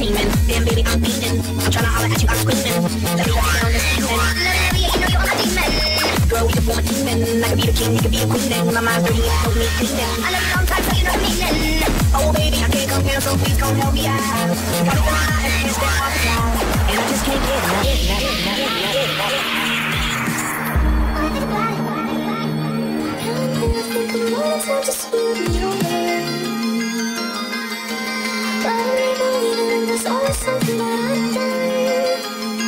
teaming. Damn baby, I'm beaming. I'm tryna holler at you, I'm screaming. Let me walk down this evening. Let me, you know you're my demon. Girl, we can form a teaming. I could be the king, you could be a queen. And my mind's dirty, it knows me cleaning. I love you long time, so you know the meaning. Oh baby, I can't compare, so please come help me out. Got me feeling high and I can't step off the cloud. And I just can't get enough. I'm just feeling your way. But I really believe it, there's always something that I've done.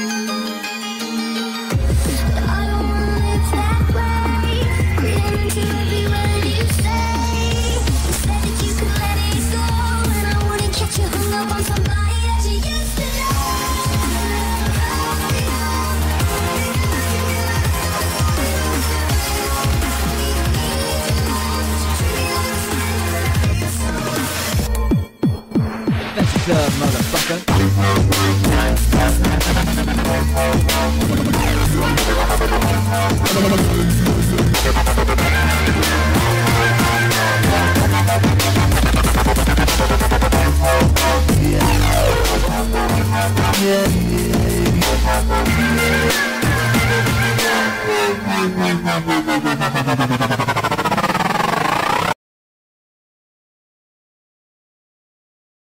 But I don't wanna live that way. Pretending to be what you say. You said that you could let it go, and I wouldn't catch you hung up on somebody that you used to know. Motherfucker. Yeah.